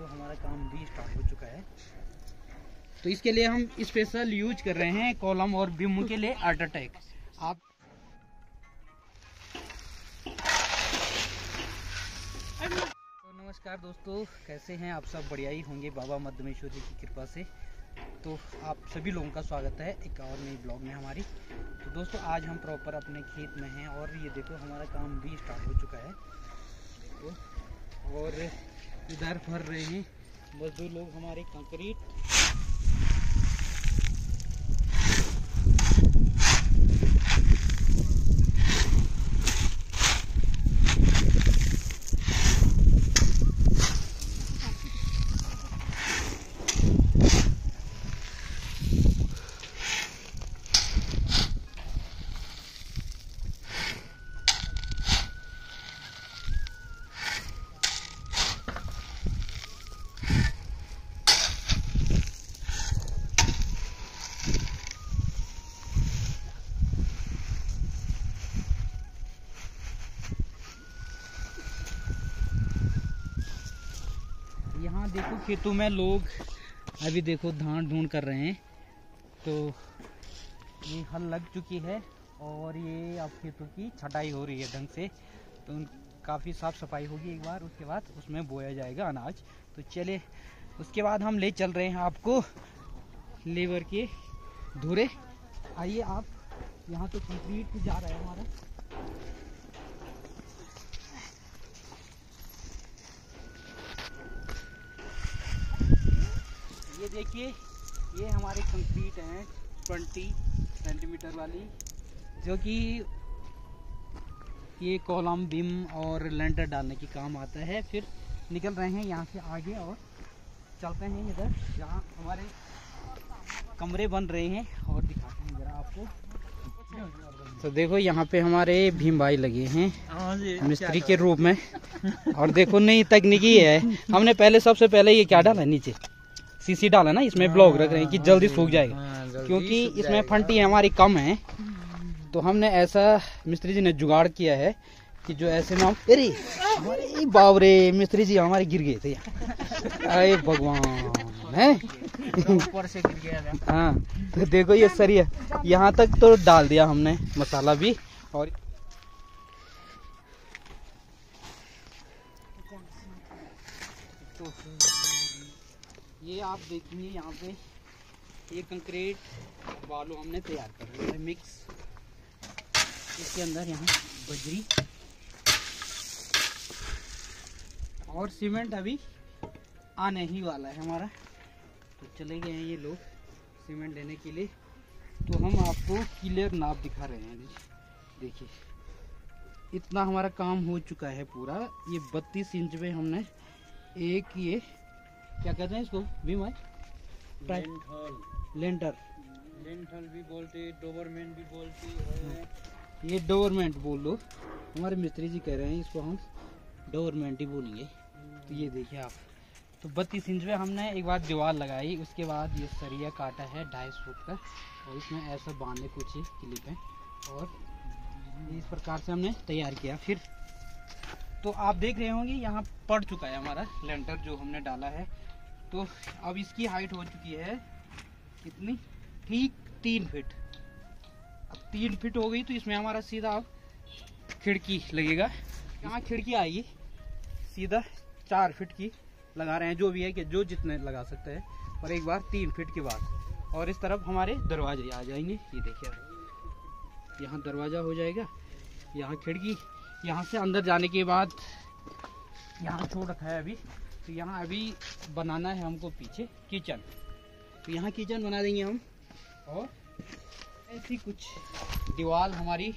हमारा काम भी स्टार्ट हो चुका है। तो इसके लिए हम स्पेशल यूज कर रहे हैं कॉलम और बीम के लिए अल्ट्राटेक। आप तो नमस्कार दोस्तों, कैसे हैं आप सब? बढ़िया ही होंगे बाबा मध्यमेश्वर जी की कृपा से। तो आप सभी लोगों का स्वागत है एक और नई ब्लॉग में हमारी। तो दोस्तों आज हम प्रॉपर अपने खेत में हैं और ये देखो हमारा काम भी स्टार्ट हो चुका है। देखो और इधर भर रहे हैं मजदूर लोग हमारे कंक्रीट। यहाँ देखो खेतों में लोग अभी देखो धान ढूंढ कर रहे हैं। तो ये हल लग चुकी है और ये अब खेतों की छटाई हो रही है ढंग से। तो काफ़ी साफ सफाई होगी एक बार, उसके बाद उसमें बोया जाएगा अनाज। तो चले उसके बाद हम ले चल रहे हैं आपको लेबर के धुरे। आइए आप, यहाँ तो कंक्रीट जा रहा है हमारा। ये देखिए ये हमारे कंक्रीट हैं 20 सेंटीमीटर वाली, जो कि ये कॉलम बीम और लेंटर डालने की काम आता है। फिर निकल रहे हैं यहाँ से आगे और चलते हैं इधर जहाँ हमारे कमरे बन रहे हैं और दिखाते हैं जरा आपको। तो देखो यहाँ पे हमारे भीम भाई लगे हैं मिस्त्री के रूप में। और देखो नई तकनीकी है, हमने पहले सबसे पहले ये क्या डाला, नीचे सीसी डाला ना, इसमें ब्लॉक रख रहे हैं कि जल्दी सूख जाएगा, क्योंकि इसमें फंटी हमारी कम है। तो हमने ऐसा मिस्त्री जी ने जुगाड़ किया है कि जो ऐसे में हम अरे बाप रे मिस्त्री जी हमारे गिर गए थे। अरे भगवान है ऊपर से गिर गया था। हाँ तो देखो ये सरिया यहाँ तक तो डाल दिया हमने, मसाला भी। और तो ये आप देखिए यहाँ पे ये कंक्रीट बालू हमने तैयार कर लिया है मिक्स। इसके अंदर यहाँ बजरी और सीमेंट अभी आने ही वाला है हमारा। तो चले गए हैं ये लोग सीमेंट लेने के लिए। तो हम आपको क्लियर नाप दिखा रहे हैं। देखिए इतना हमारा काम हो चुका है पूरा। ये 32 इंच में हमने एक ये क्या कहते हैं इसको भी लेंटर भी बोलते, डोवरमेंट भी बोलती है। ये डोवरमेंट बोल लो, हमारे मिस्त्री जी कह रहे हैं इसको हम डोवरमेंट ही बोलेंगे। तो ये देखिए आप, तो 32 इंच में हमने एक बार दीवार लगाई, उसके बाद ये सरिया काटा है 2.5 फुट का और इसमें ऐसा बांधे कुछ क्लिप है और इस प्रकार से हमने तैयार किया। फिर तो आप देख रहे होंगे यहाँ पड़ चुका है हमारा लेंटर जो हमने डाला है। तो अब इसकी हाइट हो चुकी है कितनी, ठीक 3 फीट। अब 3 फीट हो गई तो इसमें हमारा सीधा अब खिड़की लगेगा। यहाँ खिड़की आएगी सीधा 4 फीट की लगा रहे हैं, जो भी है कि जो जितने लगा सकते हैं, और एक बार 3 फीट के बाद। और इस तरफ हमारे दरवाजे आ जाएंगे। ये देखिए यहाँ दरवाजा हो जाएगा, यहाँ खिड़की। यहाँ से अंदर जाने के बाद यहाँ छोड़ रखा है अभी। तो यहाँ अभी बनाना है हमको पीछे किचन। तो यहाँ किचन बना देंगे हम। और ऐसी कुछ दीवार हमारी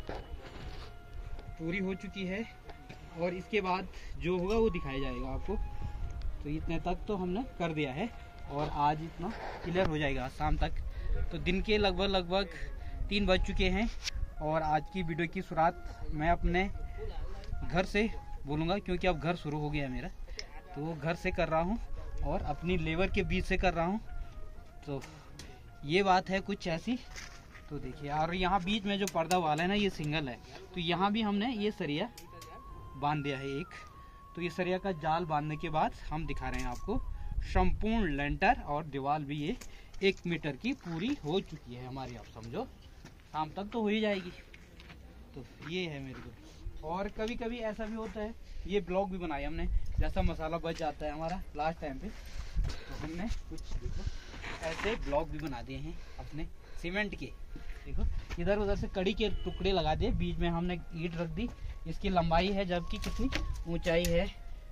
पूरी हो चुकी है और इसके बाद जो होगा वो दिखाया जाएगा आपको। तो इतने तक तो हमने कर दिया है और आज इतना क्लियर हो जाएगा शाम तक। तो दिन के लगभग 3 बज चुके हैं और आज की वीडियो की शुरुआत मैं अपने घर से बोलूँगा, क्योंकि अब घर शुरू हो गया मेरा। तो वो घर से कर रहा हूँ और अपनी लेबर के बीच से कर रहा हूँ। तो ये बात है कुछ ऐसी। तो देखिए, और यहाँ बीच में जो पर्दा वाला है ना, ये सिंगल है। तो यहाँ भी हमने ये सरिया बांध दिया है एक। तो ये सरिया का जाल बांधने के बाद हम दिखा रहे हैं आपको संपूर्ण लेंटर और दीवार भी ये 1 मीटर की पूरी हो चुकी है हमारी। आप समझो शाम तक तो हो ही जाएगी। तो ये है मेरे को। और कभी कभी ऐसा भी होता है, ये ब्लॉग भी बनाया हमने, जैसा मसाला बच जाता है हमारा लास्ट टाइम पे, तो हमने कुछ देखो ऐसे ब्लॉक भी बना दिए हैं अपने सीमेंट के। देखो इधर उधर से कड़ी के टुकड़े लगा दिए, बीच में हमने ईंट रख दी। इसकी लंबाई है जबकि कितनी, ऊंचाई है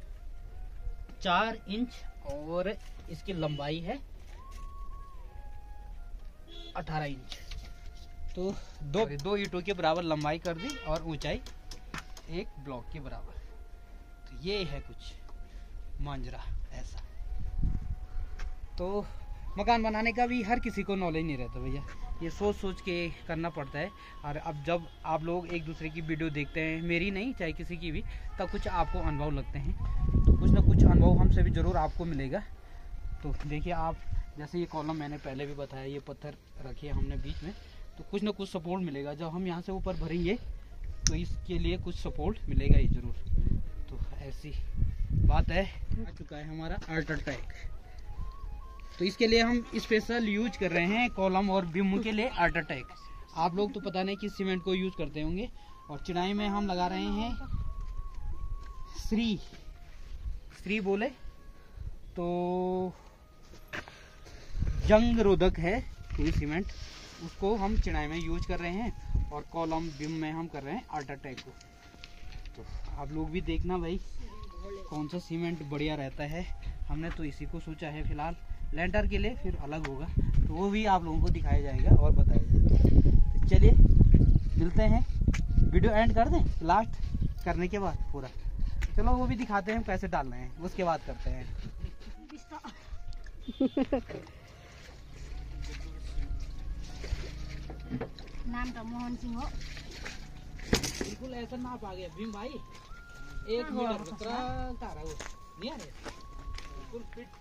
4 इंच और इसकी लंबाई है 18 इंच। तो दो ईंटों के बराबर लंबाई कर दी और ऊंचाई 1 ब्लॉक के बराबर। तो ये है कुछ मांजरा ऐसा। तो मकान बनाने का भी हर किसी को नॉलेज नहीं रहता भैया, ये सोच सोच के करना पड़ता है। और अब जब आप लोग एक दूसरे की वीडियो देखते हैं, मेरी नहीं चाहे किसी की भी, तब कुछ आपको अनुभव लगते हैं। तो कुछ ना कुछ अनुभव हमसे भी ज़रूर आपको मिलेगा। तो देखिए आप, जैसे ये कॉलम मैंने पहले भी बताया, ये पत्थर रखे हमने बीच में, तो कुछ ना कुछ सपोर्ट मिलेगा। जब हम यहाँ से ऊपर भरेंगे तो इसके लिए कुछ सपोर्ट मिलेगा ही ज़रूर। तो ऐसी बात है। आ चुका है हमारा अल्ट्राटेक। तो इसके लिए हम स्पेशल यूज कर रहे हैं कॉलम और बीम के लिए अल्ट्राटेक। आप लोग तो पता नहीं किस सीमेंट को यूज करते होंगे। और चिनाई में हम लगा रहे हैं श्री बोले तो जंग रोधक है कोई सीमेंट, उसको हम चिनाई में यूज कर रहे हैं। और कॉलम बीम में हम कर रहे हैं अल्ट्राटेक को। तो आप लोग भी देखना भाई कौन सा सीमेंट बढ़िया रहता है। हमने तो इसी को सोचा है फिलहाल, लेंटर के लिए फिर अलग होगा तो वो भी आप लोगों को दिखाया जाएगा और बताया जाएगा। तो चलिए मिलते हैं, वीडियो एंड कर दें लास्ट करने के बाद पूरा। चलो वो भी दिखाते हैं कैसे डालना है, उसके बाद करते हैं। नाम तो मोहन सिंह हो। बिल्कुल ऐसा नाप आ गया भीम भाई, 1 मीटर तारा वो नहीं आ रहा, बिल्कुल फिट।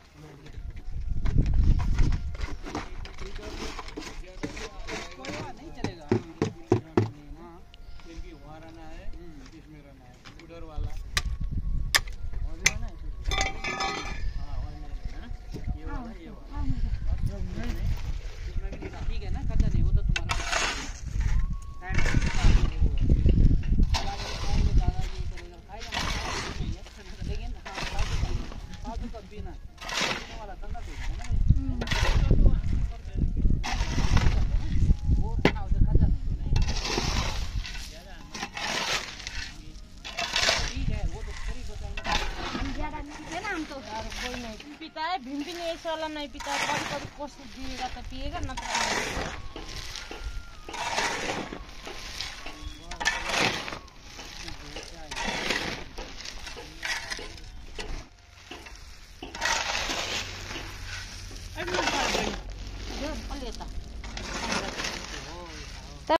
कोई बात नहीं चलेगा, क्योंकि वहाँ रहना है, इसमें रहना है, उधर वाला और भी रहना है। हाँ वहाँ नहीं रहना ना, ये वाला ये वाला इसमें भी नहीं। ठीक है ना, खर्चा नहीं होता तुम्हारा लेकिन कभी ना वाला धंधा कोई नहीं पीता है, भीम भी नहीं ऐसा वाला नहीं पीता है। कभी कभी कोशिश पिएगा तो पिएगा, ना तो